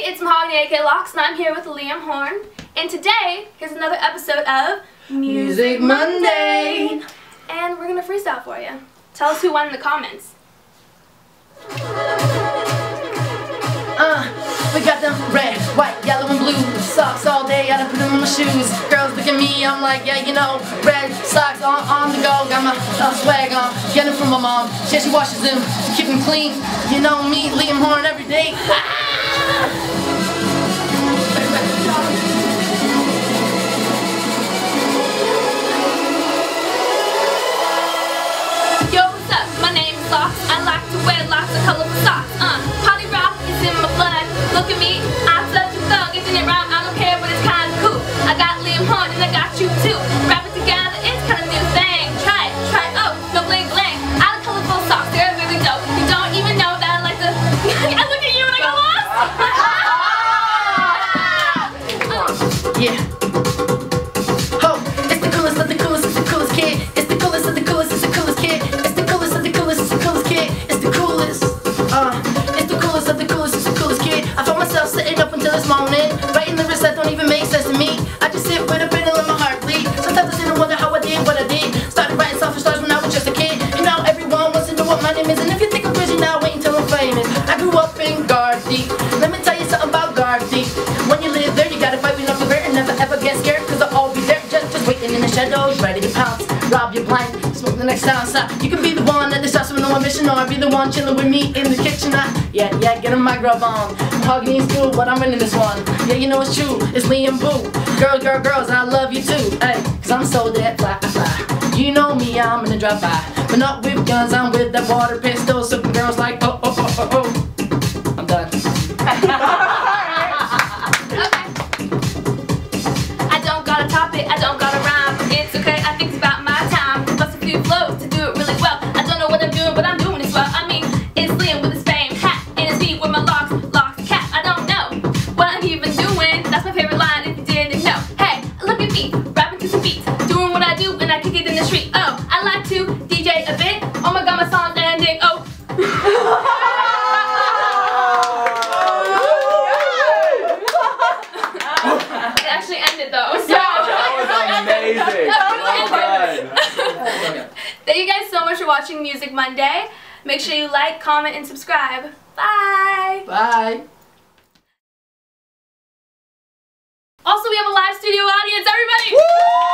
it's Mahogany aka Locks, and I'm here with Liam Horn. And today, here's another episode of Music Monday. And we're gonna freestyle for you. Tell us who won in the comments. We got them red, white, yellow, and blue socks all day. I done put them on my shoes. Girls look at me, I'm like, yeah, you know, red socks on the go. Got my swag on, get them from my mom. She washes them to keep them clean. You know me, Liam Horn every day. Yo, what's up? My name's Locks. I like to wear lots of colorful socks. Party rock is in my blood. Look at me, I'm such a thug. Isn't it right? I don't care, but it's kind of cool. I got Liam Horn and I got you too. Wrap it together, it's kind of new thing. Try it, oh, no bling bling. I like colorful socks, they're really dope. You don't even know that I like to. I look at you and I go lost. Yeah. Oh, it's the coolest of the coolest, it's the coolest kid. It's the coolest of the coolest, it's the coolest kid. It's the coolest of the coolest, it's the coolest kid. It's the coolest. It's the coolest of the coolest, it's the coolest kid. I found myself sitting up until this morning, writing lyrics that don't even make sense to me. I just sit with a pen and let my heart bleed. Sometimes I sit and wonder how I did what I did. Started writing songs for stars when I was just a kid. And now everyone wants to know what my name is. And if you think I'm crazy now, wait until I'm famous. I grew up in Gardeep. Let me tell you something about Gardeep. When you live there, you gotta fight with nothing and never ever get scared, cause I'll all be there just waiting in the shadows, ready to pounce, rob you blind, smoke the next sound. You can be the one that starts with no ambition, or I'll be the one chilling with me in the kitchen. Yeah, getting my grub on. Mahogany is cool, but I'm winning this one. Yeah, you know it's true, it's Liam Boo. Girls, I love you too. Hey, cause I'm so dead fly. You know me, I'm gonna drop by, but not with guns, I'm with that water pistol. So girls like, oh. I'm done. I don't gotta rhyme, it's okay, I think it's about my time to bust a few flows to do it really well. I don't know what I'm doing, but I'm doing it well. I mean, it's Liam with his fame hat, and it's me with my locks cap. I don't know what I'm even doing, that's my favorite line if you didn't know. Hey, look at me, rapping to some beats, doing what I do, and I kick it in the street. Oh, I like to DJ a bit, oh my god, my song's ending, oh. It actually ended though, so. Amazing. Well done. Thank you guys so much for watching Music Monday. Make sure you like, comment, and subscribe. Bye. Bye. Also, we have a live studio audience, everybody. Woo!